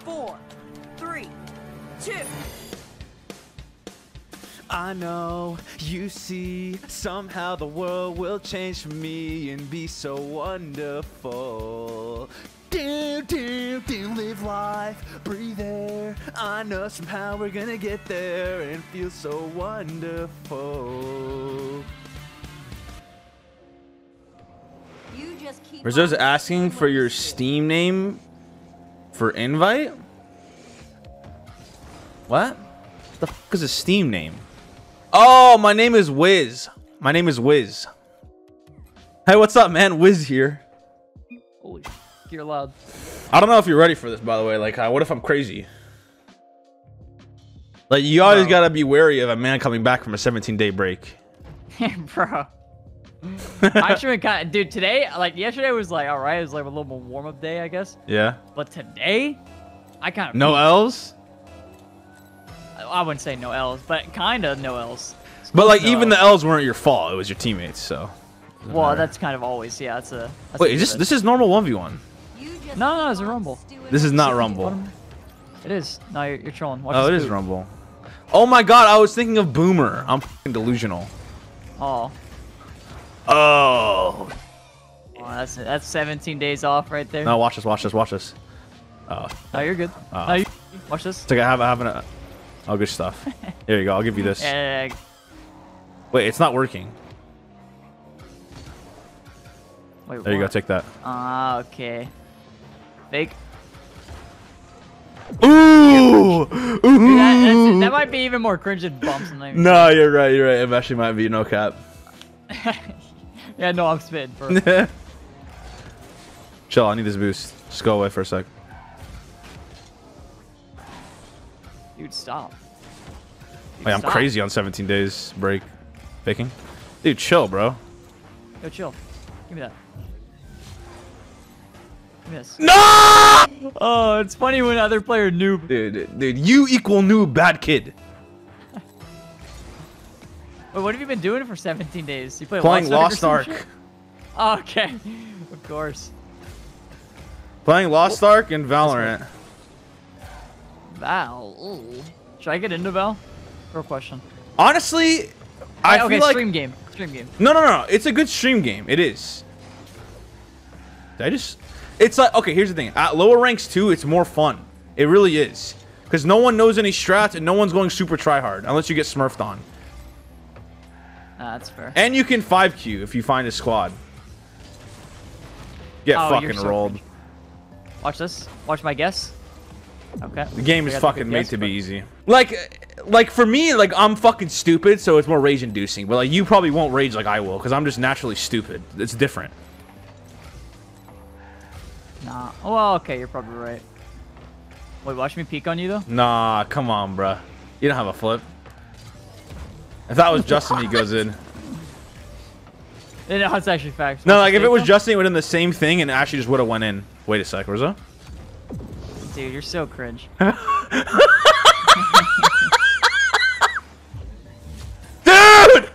4, 3, 2. I know, you see, somehow the world will change for me and be so wonderful. Live life, breathe air. I know somehow we're gonna get there and feel so wonderful. You just keep Rizzo's on asking doing for what your you do. Steam name for invite? What? The fuck is a Steam name? Oh, my name is Wiz. My name is Wiz. Hey, what's up, man? Wiz here. Holy, you're loud. I don't know if you're ready for this, by the way. Like, what if I'm crazy? Like, you always gotta be wary of a man coming back from a 17-day break. Bro. I actually kind of, dude, today, like, yesterday was like, all right, it was like a little more warm-up day, I guess. Yeah. But today, I kind of... No L's? I wouldn't say no L's, but kind of no L's. But, like, No even L's. the L's weren't your fault. It was your teammates, so. Well, that's kind of always, yeah, that's a... That's Wait, a this is normal 1v1. You just No, it's a keep on Rumble. doing This is what not you do. Rumble. It is. No, you're trolling. Watch Oh, it this is boot. Rumble. Oh my god, I was thinking of Boomer. I'm fucking delusional. Oh. Oh. Well, that's 17 days off right there. No, watch this, watch this, watch this. Oh. No, you're good. Oh. No, watch this. It's like I have an... Oh, good stuff. Here you go, I'll give you this. Yeah. Wait, it's not working. Wait, There you go, what? take that. Ah, okay. Fake. Ooh! That might be even more cringe than bumps. No, you're right, you're right. It actually might be no cap. Yeah, no, I'm spitting. Bro. Chill, I need this boost. Just go away for a sec. Dude, stop. Dude, Wait, I'm stop. crazy on 17 days break. Faking? Dude, chill, bro. Yo, chill. Give me that. Give me this. No! Oh, it's funny when other player noob. Dude, you equal noob, bad kid. Wait, what have you been doing for 17 days? You play Playing Lost Lost Ark? or some Ark. shit? Oh, okay. Of course. Playing Lost Ark and Valorant. Val. Ooh. Should I get into Val? Real question. Honestly, I okay, feel like... stream game. Stream game. No. It's a good stream game. It is. Did I just... It's like... Okay, here's the thing. At lower ranks, too, it's more fun. It really is. Because no one knows any strats and no one's going super tryhard. Unless you get smurfed on. That's fair. And you can 5Q if you find a squad. Get Oh, you're fucking so rolled. cringe. Watch this. Watch my guess. Okay. The game I is got the fucking good made guess, to be but- easy. Like for me, like I'm fucking stupid, so it's more rage inducing. But like you probably won't rage like I will, because I'm just naturally stupid. It's different. Nah. Well, okay, you're probably right. Wait, watch me peek on you though. Nah, come on, bruh. You don't have a flip. If that was Justin, he goes in. No, it's actually facts. No, Watch like this if it fake, was though. Justin, it would have done the same thing and actually just would have went in. Wait a sec, Rizzo. Dude, you're so cringe. Dude!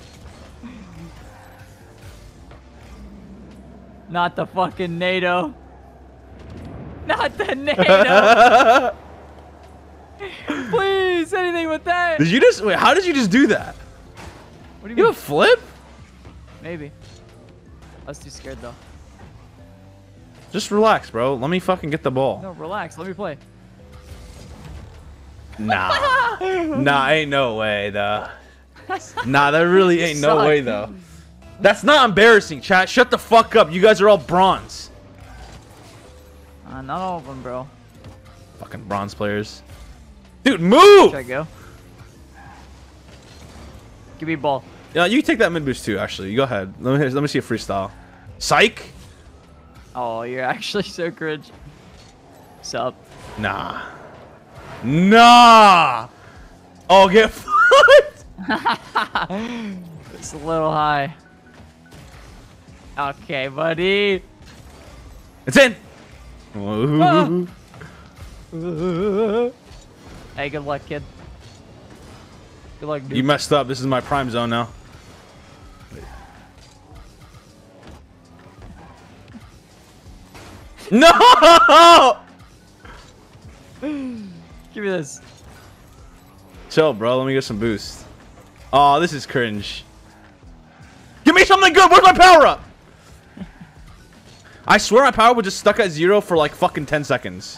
Not the fucking NATO. Not the NATO. Please, anything with that. Did you just wait? How did you just do that? What do you You mean? have a flip? Maybe. I was too scared though. Just relax, bro. Let me fucking get the ball. No, relax. Let me play. Nah. Nah, ain't no way, though. Nah, there really ain't no Suck. way, though. That's not embarrassing, chat. Shut the fuck up. You guys are all bronze. Not all of them, bro. Fucking bronze players. Dude, move! Should I go? Give me a ball. Yeah, you take that mid boost too, actually. You go ahead. Let me see a freestyle. Psych? Oh, you're actually so cringe. Sup? Nah. Nah! Oh, get fucked! It's a little high. Okay, buddy. It's in! Ah. Hey, good luck, kid. Good luck, dude. You messed up. This is my prime zone now. No! Give me this. Chill, bro. Let me get some boost. Oh, this is cringe. Give me something good. Where's my power up? I swear my power was just stuck at 0 for like fucking 10 seconds.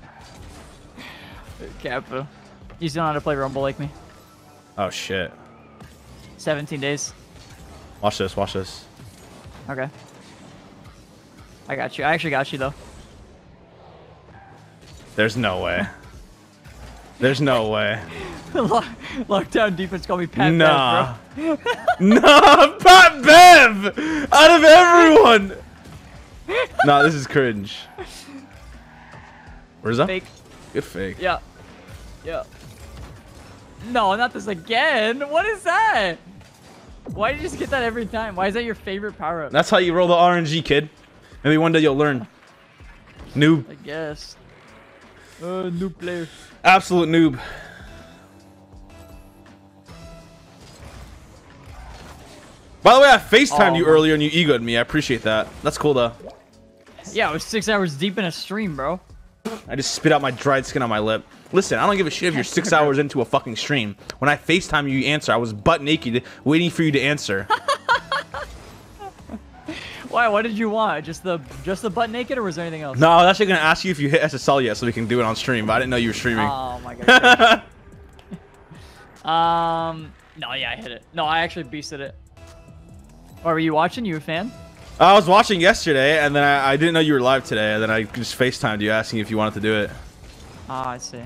Kappa. You still know how to play Rumble like me. Oh, shit. 17 days. Watch this. Watch this. Okay. I got you. I actually got you, though. There's no way. There's no way. Lockdown defense called me Pat Nah. Bev, bro. Nah, Pat Bev! Out of everyone! Nah, this is cringe. Where's that? Fake. Good fake. Yeah. Yeah. No, not this again. What is that? Why did you just get that every time? Why is that your favorite power-up? That's how you roll the RNG, kid. Maybe one day you'll learn. Noob. I guess. Noob player. Absolute noob. By the way, I FaceTimed you earlier and you egoed me. I appreciate that. That's cool, though. Yeah, I was 6 hours deep in a stream, bro. I just spit out my dried skin on my lip. Listen, I don't give a shit if you're 6 hours into a fucking stream. When I FaceTime you, you answer. I was butt naked waiting for you to answer. Why? What did you want? Just the butt naked, or was there anything else? No, I was actually gonna ask you if you hit SSL yet, so we can do it on stream. But I didn't know you were streaming. Oh my god. No, yeah, I hit it. No, I actually beasted it. Or were you watching? You a fan? I was watching yesterday, and then I didn't know you were live today, and then I just FaceTimed you asking if you wanted to do it. Ah, I see.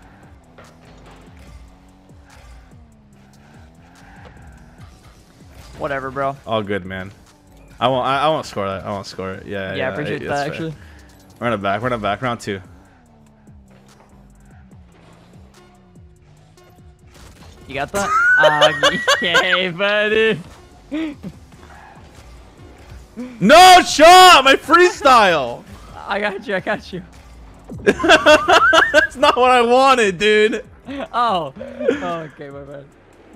Whatever, bro. All good, man. I won't score that. I won't score it. Yeah. Yeah, I appreciate that, fair. actually. Run it back. Run it back. Round 2. You got that? Okay, buddy. No shot! My freestyle! I got you. I got you. That's not what I wanted, dude. Oh. Okay, my bad.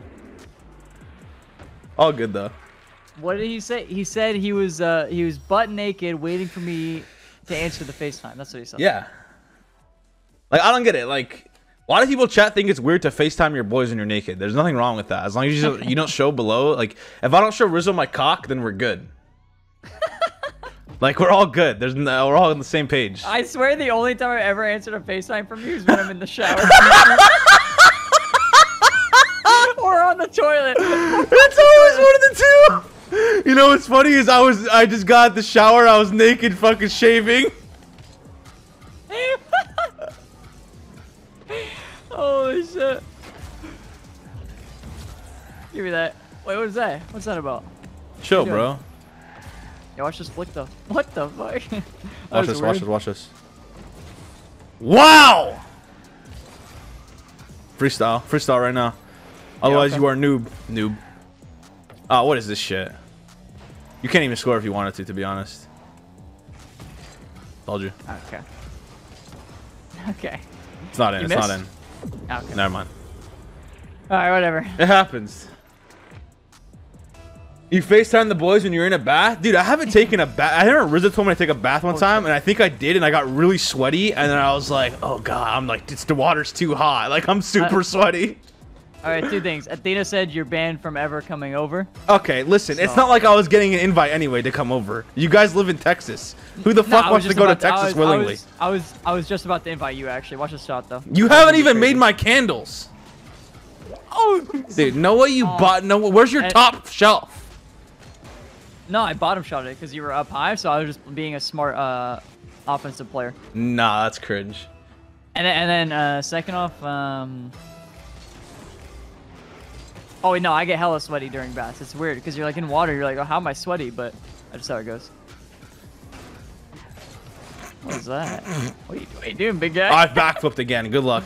All good, though. What did he say? He said he was butt naked waiting for me to answer the FaceTime. That's what he said. Yeah. Like, I don't get it. Like, why do people chat think it's weird to FaceTime your boys when you're naked? There's nothing wrong with that. As long as you don't show below. Like, if I don't show Rizzo my cock, then we're good. Like, we're all good. We're all on the same page. I swear the only time I ever answered a FaceTime from you is when I'm in the shower. Or on the toilet. It's always one of the two. You know what's funny is I just got out the shower. I was naked fucking shaving. Holy shit. Give me that. Wait, what is that? What's that about? Chill, bro. Yeah, watch this flick though. What the fuck? Watch this, watch this, watch this. Wow! Freestyle. Freestyle right now. Otherwise, you are noob. Noob. Oh, what is this shit? You can't even score if you wanted to be honest. Told you. Okay. Okay. It's not in. You It's missed? not in. Okay. Never mind. Alright, whatever. It happens. You FaceTime the boys when you're in a bath? Dude, I haven't taken a bath. I remember Rizzo told me to take a bath one time, and I think I did, and I got really sweaty, and then I was like, oh god, I'm like, the water's too hot. Like, I'm super sweaty. Alright, 2 things. Athena said you're banned from ever coming over. Okay, listen, it's not like I was getting an invite anyway to come over. You guys live in Texas. Who the fuck wants to go to Texas willingly? I was just about to invite you, actually. Watch this shot, though. You haven't even made my candles. Oh! Dude, know what you bought? No, where's your top shelf? No, I bottom shot it because you were up high, so I was just being a smart offensive player. Nah, that's cringe. And then second off, oh wait, no, I get hella sweaty during baths. It's weird because you're like in water, you're like, oh, how am I sweaty? But that's just how it goes. What is that? What are you doing, big guy? I backflipped again. Good luck.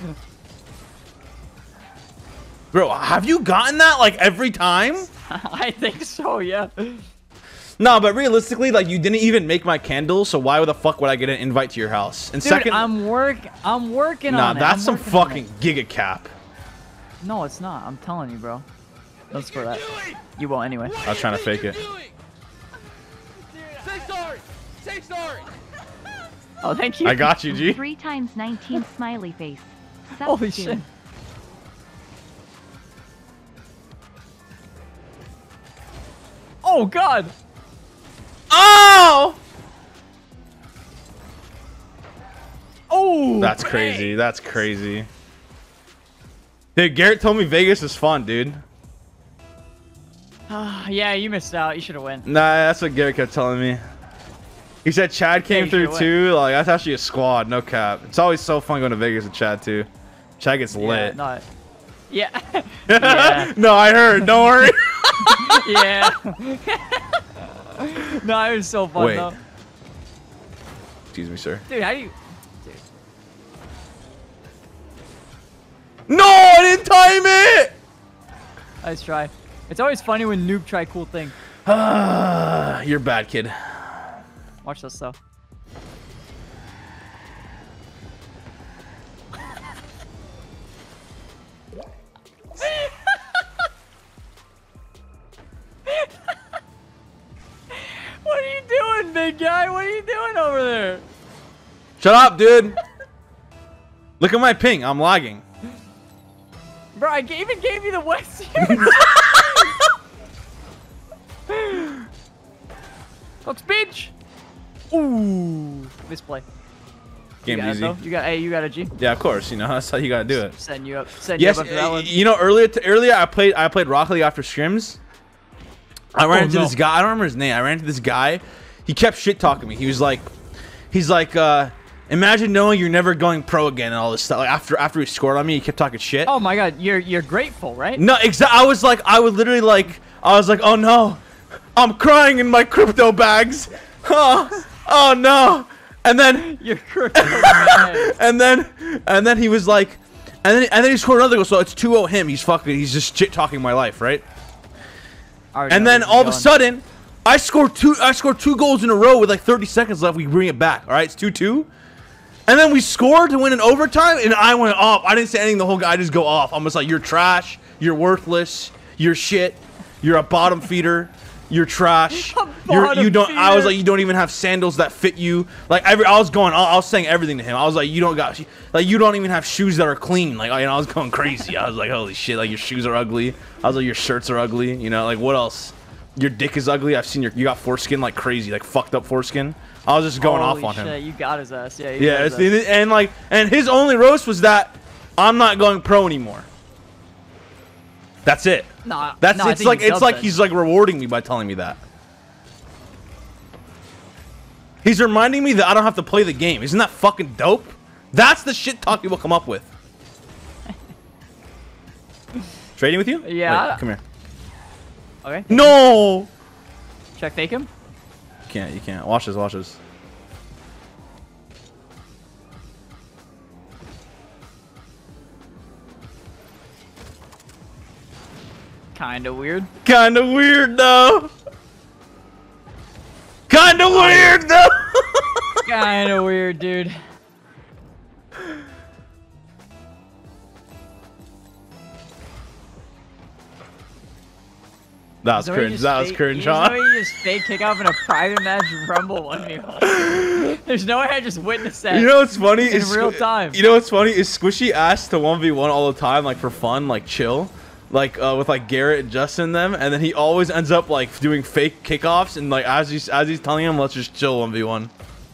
Bro, have you gotten that like every time? I think so, yeah. No, but realistically, like, you didn't even make my candles, so why the fuck would I get an invite to your house? And Dude, second, I'm working on it. Nah, that's some fucking giga cap. No, it's not. I'm telling you, bro. Don't score that. You won't anyway. I was trying to fake it. Say sorry. Say sorry. Oh, thank you. I got you, G. 3 times 19 smiley face. Holy shit. Oh god. Oh! Oh! That's crazy. That's crazy. Dude, Garrett told me Vegas is fun, dude. Yeah, you missed out. You should have went. Nah, that's what Garrett kept telling me. He said Chad came through too. Like, that's actually a squad, no cap. It's always so fun going to Vegas with Chad too. Chad gets lit. Yeah. Yeah. No, I heard. Don't worry. Yeah. No, it was so fun though. Excuse me, sir. Dude, how do you... Dude. No, I didn't time it! Nice try. It's always funny when noob try cool thing. You're a bad kid. Watch this though. What are you doing, big guy? What are you doing over there? Shut up, dude. Look at my ping. I'm lagging. Bro, I even gave you the West Cook speech. Ooh, misplay. Game easy. You got a G. Yeah, of course. You know that's how you gotta do it. Send you up. Yes, you know earlier I played Rocket League after scrims. I ran into this guy. I don't remember his name. I ran into this guy. He kept shit talking me. He's like, imagine knowing you're never going pro again and all this stuff. Like after he scored on me, he kept talking shit. Oh my god, you're grateful, right? No, exactly. I was like, oh no, I'm crying in my crypto bags. Oh no. And then you're crypto bags. and then he was like, and then he scored another goal. So it's 2-0 him. He's just shit talking my life, right? And then all of a sudden, I scored two goals in a row with like 30 seconds left. We bring it back. All right, it's 2-2. And then we scored to win in overtime, and I went off. I didn't say anything the whole game. I just go off. I'm just like, you're trash. You're worthless. You're shit. You're a bottom feeder. You're trash. You don't. I was like, you don't even have sandals that fit you. Like I was saying everything to him. I was like, you don't even have shoes that are clean. Like I was going crazy. I was like, holy shit. Like your shoes are ugly. I was like, your shirts are ugly. You know, like what else? Your dick is ugly. I've seen you got foreskin like crazy, like fucked up foreskin. I was just going off on him. You got his ass. Yeah. Yeah. And his only roast was that I'm not going pro anymore. That's it. It's like he's like rewarding me by telling me that. He's reminding me that I don't have to play the game. Isn't that fucking dope? That's the shit talk people come up with. Trading with you? Yeah. Wait, come here. Okay. No. Check fake him. You can't. Watch this. Watch this. Kinda weird. Kinda weird though. Kinda weird though. Kinda weird, dude. That was cringe. That was cringe, huh? There's no way you just fake kick off in a private match Rumble 1v1. There's no way I just witnessed that. You know what's funny? In real time. You know what's funny is Squishy asks to 1v1 all the time, like for fun, like chill. Like with like Garrett and Justin them, and then he always ends up like doing fake kickoffs, and like as he's telling him, let's just chill 1v1.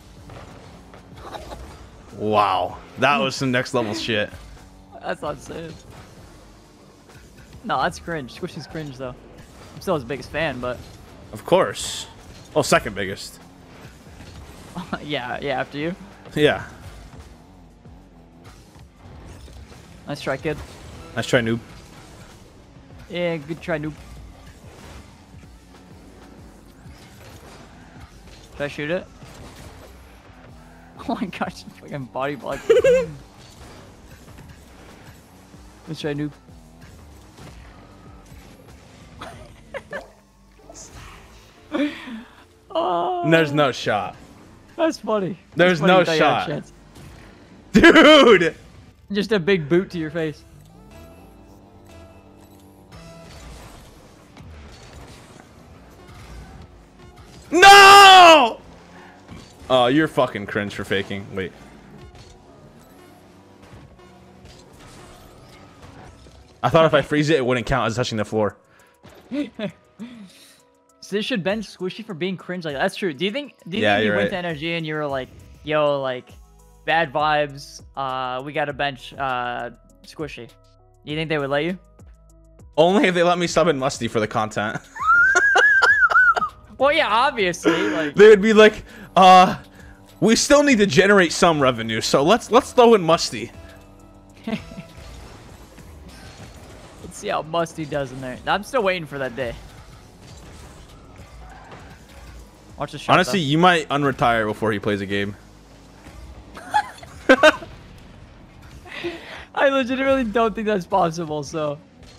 Wow, that was some next level shit. That's not saying. No, that's cringe. Squishy's cringe though. I'm still his biggest fan, but. Of course. Oh, second biggest. yeah, after you. Yeah. Nice try, kid. Nice try, noob. Yeah, good try, noob. Should I shoot it? Oh my gosh, fucking body block. Let's try, noob. Oh, there's no shot. That's funny. There's no shot. Dude! Just a big boot to your face. No! Oh, you're fucking cringe for faking. Wait. I thought if I freeze it, it wouldn't count as touching the floor. So this should bench Squishy for being cringe like that. That's true. Do you think you you're went right. to Energy and you were like, yo, like, bad vibes, we gotta bench Squishy? You think they would let you? Only if they let me sub in Musty for the content. Well, yeah, obviously. Like, They would be like, we still need to generate some revenue, so let's throw in Musty. let's see how Musty does in there. I'm still waiting for that day. Watch the shot. Honestly, you might unretire before he plays a game. I legitimately don't think that's possible, so.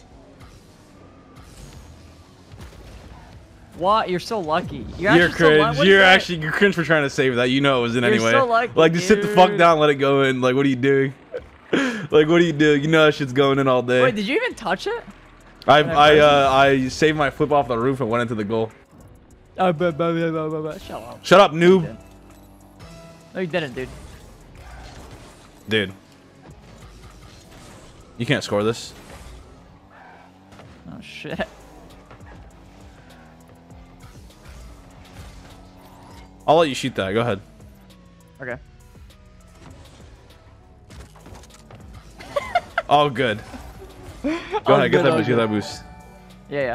What? You're so lucky. You're cringe. You're cringe for trying to save that. You know it was in anyway. So lucky, like, just sit the fuck down and let it go in. Like, what are you doing? Like, what are you doing? You know that shit's going in all day. Wait, did you even touch it? I saved my flip off the roof and went into the goal. Shut up. Shut up, noob. No, you didn't, dude. Dude. You can't score this. Oh, shit. I'll let you shoot that. Go ahead. Okay. Oh, good. Go ahead. Get that boost. Get that boost. Yeah.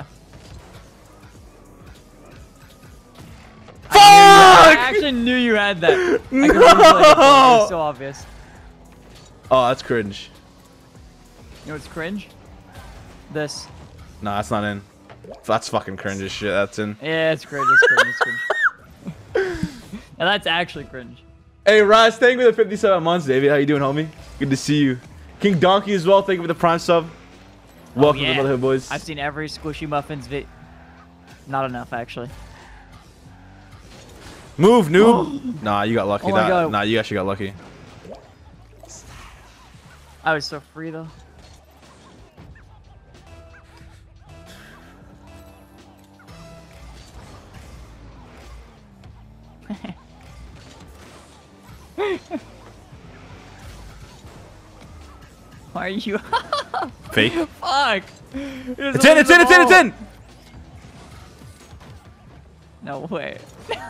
Fuck! I actually knew you had that. I could really feel it. It was so obvious. Oh, that's cringe. You know what's cringe? This. Nah, that's not in. That's fucking cringe as shit. That's in. Yeah, it's cringe. It's cringe. It's cringe. And that's actually cringe. Hey, Raz, thank you for the 57 months, David. How you doing, homie? Good to see you. King Donkey as well. Thank you for the prime sub. Welcome to the Brotherhood, boys. I've seen every Squishy Muffins vid. Not enough, actually. Move, noob. Nah, you got lucky. Oh my God. Nah, you actually got lucky. I was so free, though. Why are you? Fake. Fuck. It's in. It's in. It's in. It's in. No way.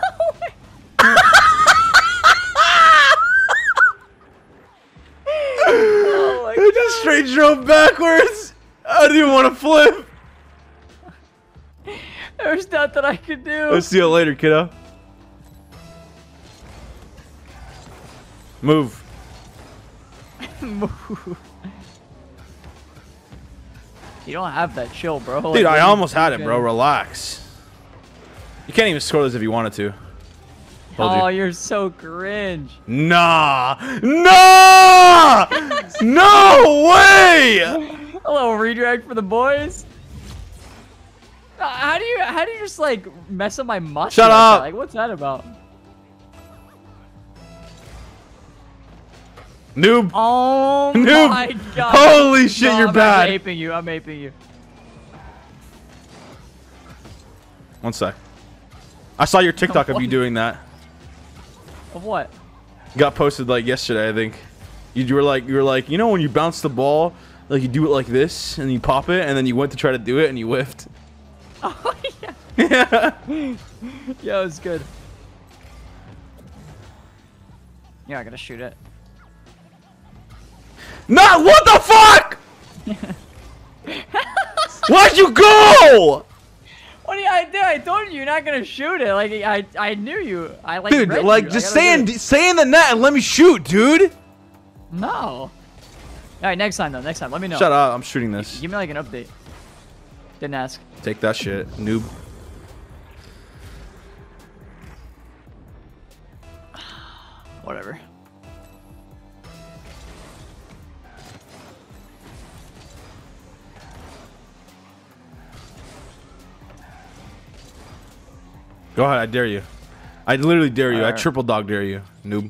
Oh I just straight drove backwards. I didn't even want to flip. There's nothing I could do. Let's see you later, kiddo. Move. Move. You don't have that chill, bro. Dude, like, I almost had it, bro. Relax. You can't even score this if you wanted to. Oh, you're so cringe. Nah. Nah. No way. A little redirect for the boys. How do you just like mess up my muscle? Shut up. Like, what's that about? Noob. Oh Noob. my god. Holy shit, No, you're bad. I'm aping you. I'm aping you. One sec. I saw your TikTok of you doing that. Of what? Got posted like yesterday, I think. You were like, you know when you bounce the ball, like you do it like this and you pop it, and then you went to try to do it and you whiffed. Oh yeah. Yeah. Yeah, it was good. Yeah, I gotta shoot it. Nah, what the fuck? Why'd you go? What do I do? I told you you're not gonna shoot it. Like I knew you. I like. Dude, read like you. just stay in the net and let me shoot, dude. No. All right, next time though. Next time, let me know. Shut up, I'm shooting this. Give me like an update. Didn't ask. Take that shit, noob. Whatever. Go ahead, I dare you. I literally dare you. I Alright. triple dog dare you, noob.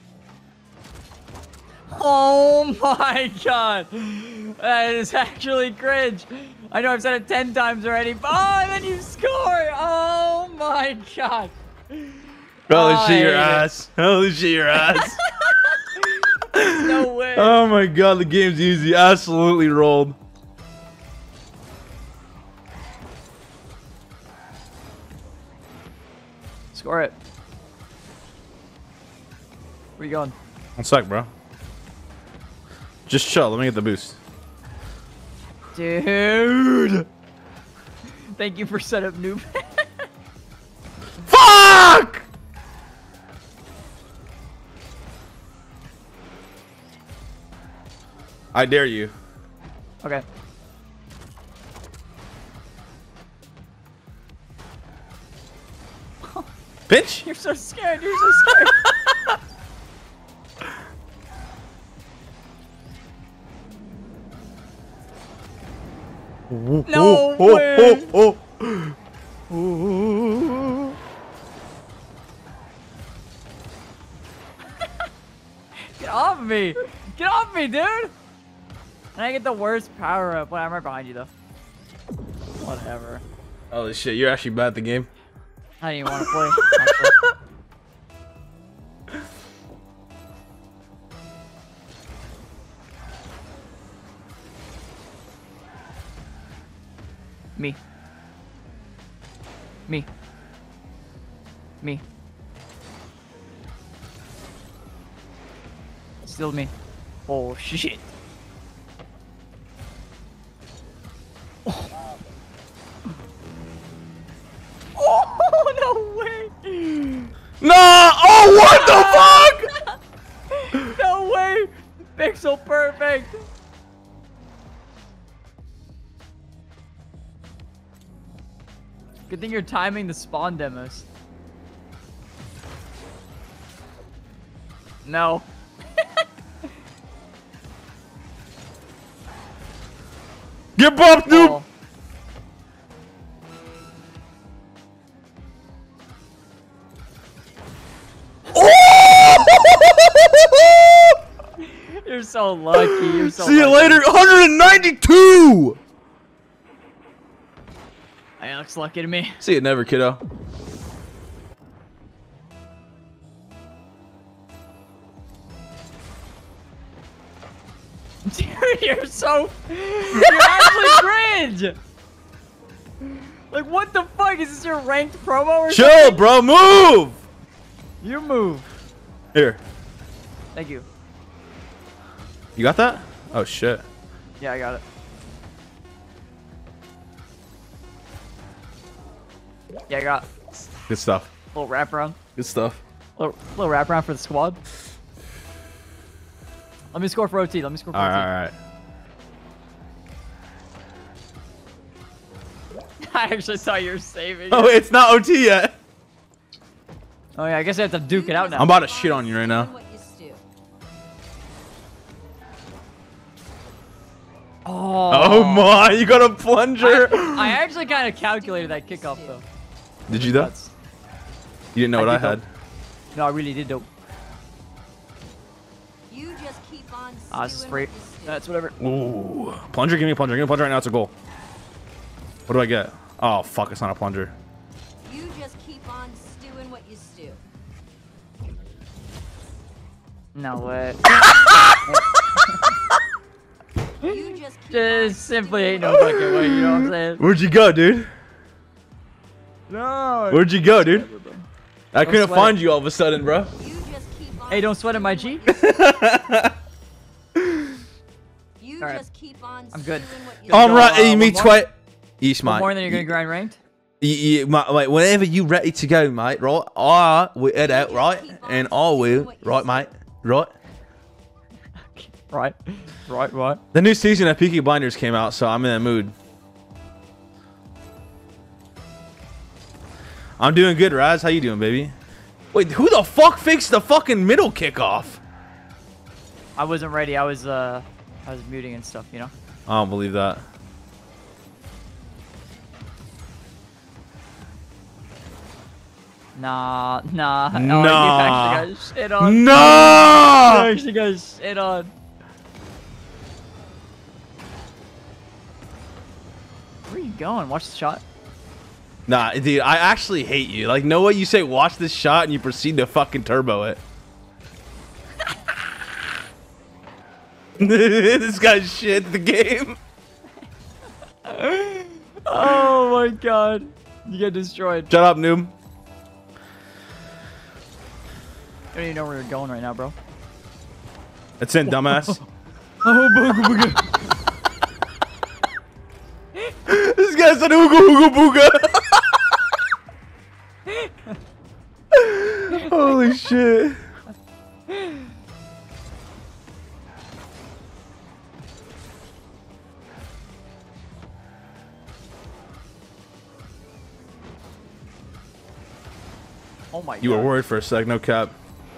Oh my god. That is actually cringe. I know I've said it 10 times already. Oh, and then you score. Oh my god. Holy I shit, your hate it. ass. Holy shit, your ass. No way. Oh my god, the game's easy. Absolutely rolled. Score it. Where you going? 1 sec, bro. Just chill. Let me get the boost. Dude. Thank you for setup, noob. Fuck! I dare you. Okay. Bitch! You're so scared. You're so scared. No way. Get off me. Get off me, dude. And I get the worst power up. Well, I'm right behind you, though. Whatever. Holy shit, you're actually bad at the game. I didn't even want to play. Actually. Me. Me. Me. Still me. Oh shit. Oh no way. No! Oh, what the fuck? No way. Pixel perfect. Good thing you're timing the spawn demos. No. Get bumped, noob! Oh. You're so lucky. You're so See you lucky. later. 192! That looks lucky to me. See you never, kiddo. Dude, you're so... You're actually cringe! Like, what the fuck? Is this your ranked promo or Chill, something? bro. Move! You move. Here. Thank you. You got that? Oh, shit. Yeah, I got it. Yeah, I got Good stuff. a little wraparound. Good stuff. Little wraparound for the squad. Let me score for OT. Let me score for OT. Alright. I actually thought you were saving. Oh, it's not OT yet. Oh yeah, I guess I have to duke it out now. I'm about to shit on you right now. Oh my, you got a plunger. I actually kind of calculated that kickoff though. Did you though? You didn't know what I had. No, I really did though. You just keep on This is free. That's whatever. Ooh. Plunger, give me a plunger. Give me a plunger right now. It's a goal. What do I get? Oh, fuck. It's not a plunger. You just keep on stewing what you stew. No way. You just keep Just simply ain't no fucking way, you know what I'm saying? Where'd you go, dude? No. Where'd you go, dude? I couldn't sweat. find you all of a sudden, bro. You just keep on Hey, don't sweat in my G. You Alright. just keep on I'm good. stewing what you Go, I'm right, one me more? twit. Yes, One mate. more and then you're gonna grind ranked? Mate, whenever you ready to go, mate, right? I will head out, right? And I will, right, mate? Right? Right. Right. The new season of Peaky Blinders came out, so I'm in that mood. I'm doing good, Raz. How you doing, baby? Wait, who the fuck fixed the fucking middle kickoff? I wasn't ready. I was muting and stuff, you know? I don't believe that. Nah. Nah. Oh, you actually got shit on. No! You actually got shit on. Where are you going? Watch the shot. Nah, dude, I actually hate you. Like, know what you say, watch this shot, and you proceed to fucking turbo it. This guy's shit at the game. Oh my god. You get destroyed. Shut up, noob. don't even know where you're going right now, bro. It's in, dumbass. Oh, booga booga. This guy said ooga ooga booga. Holy shit. Oh my god. You were worried for a sec, no cap.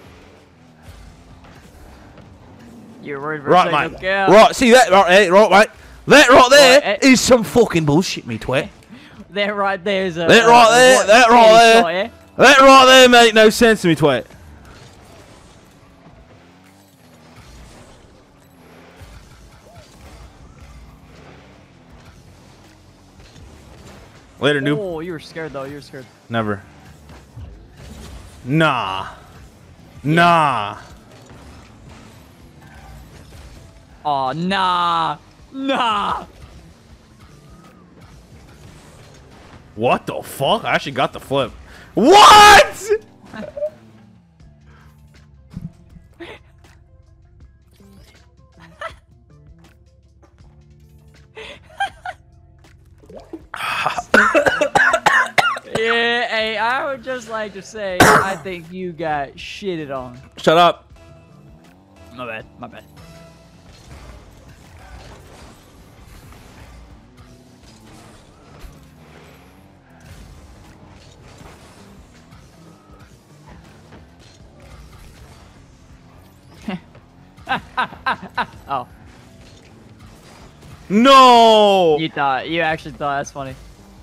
You're worried for Right, a mate. second. Yeah. Right, see that right mate? That right there Right, is some fucking bullshit, me twat. That right there is a. That right there, that right there. That right there make no sense to me, twat. Later, noob. Oh, you were scared though. You were scared. Never. Nah. Nah. Oh, nah. Nah. What the fuck? I actually got the flip. What? Yeah, hey, I would just like to say, I think you got shitted on. Shut up. My bad. My bad. Oh. No. You actually thought that's funny.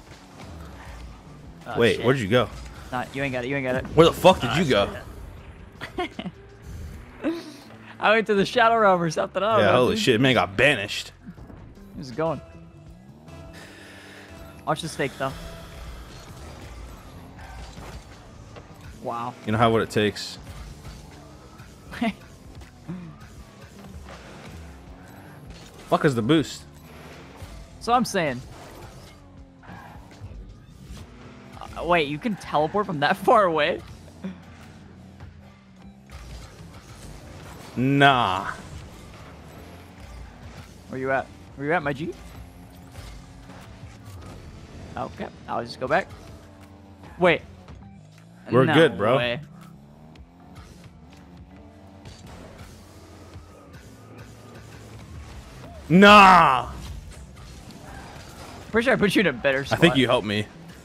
Oh, Wait, shit. where'd you go? Nah, you ain't got it. You ain't got it. Where the fuck did you go? I went to the Shadow Realm or something. I don't Yeah, know, holy dude. shit, man got banished. Who's it going? Watch this fake though. Wow. You don't have what it takes. Fuck is the boost? So I'm saying. Wait, you can teleport from that far away? Nah. Where you at? Where you at, my G? Okay, I'll just go back. Wait. We're No good, bro. way. Nah. Pretty sure I put you in a better I spot. think you helped me.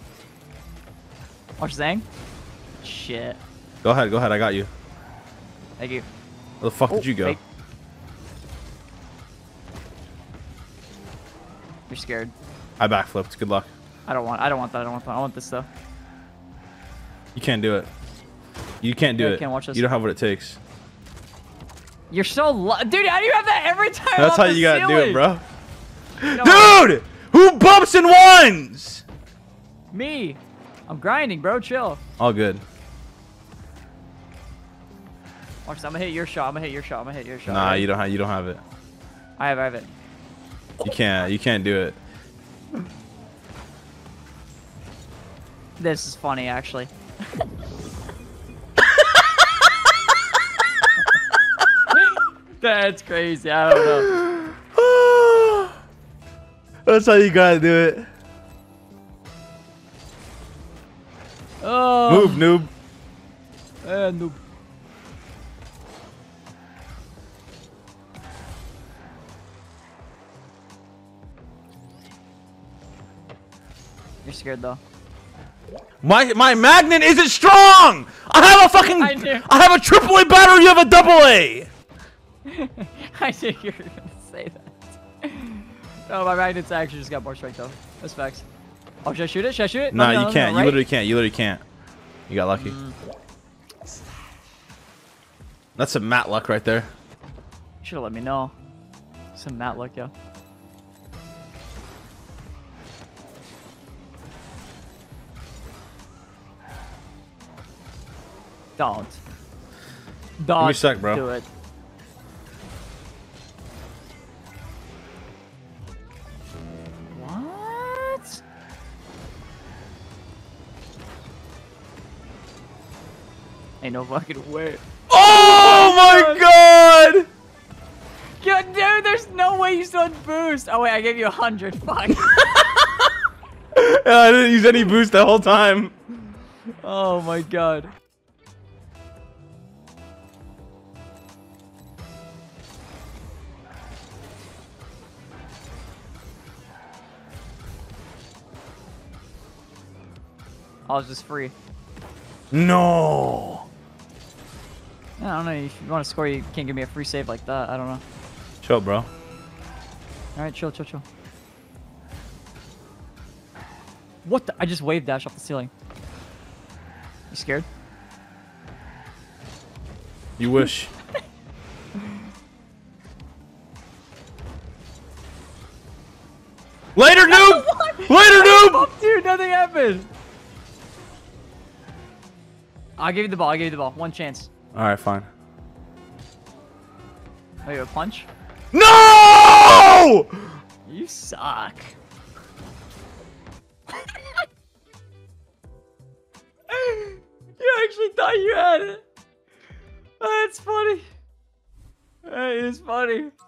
Watch Zang. Shit. Go ahead, I got you. Thank you. Where the fuck did you go? Fake. You're scared. I backflipped. Good luck. I don't want that. I don't want that. I want this though. You can't do it. You can't do Yeah, I it. can't watch this. You don't have what it takes. You're so dude. How do you have that every time? That's off how the you gotta do it, ceiling? bro. No. Dude! Who bumps in ones? Me. I'm grinding, bro. Chill. All good. Watch this. I'm gonna hit your shot. I'm gonna hit your shot. I'm gonna hit your shot. Nah, Ready? you don't have it. I have it. You can't do it. This is funny, actually. That's crazy. I don't know. That's how you gotta do it. Oh. Move, noob. Noob. You're scared though. My magnet isn't strong. I have a fucking. I knew. I have a AAA battery. You have a AA. I knew you were gonna say that. No, my magnets actually just got more strength though. That's facts. Oh, should I shoot it? Should I shoot it? Nah, No, you can't. right? You literally can't. You literally can't. You got lucky. That's some mat luck right there. Should have let me know. Some mat luck, yo. Don't. Don't Give me a sec, bro. do it. What? Ain't no fucking way. my god! Yo, dude, there's no way you still had boost. Oh wait, I gave you 100. Fuck. I didn't use any boost the whole time. Oh my god. I was just free. No. I don't know. If you want to score, you can't give me a free save like that. I don't know. Chill, bro. All right, chill, chill, chill. What the? I just wave dash off the ceiling. You scared? You wish. Later, noob! Later, noob! Dude, nothing happened. I'll give you the ball. I'll give you the ball. One chance. All right, fine. Oh, you a punch? No! You suck. You actually thought you had it. That's funny. That is funny.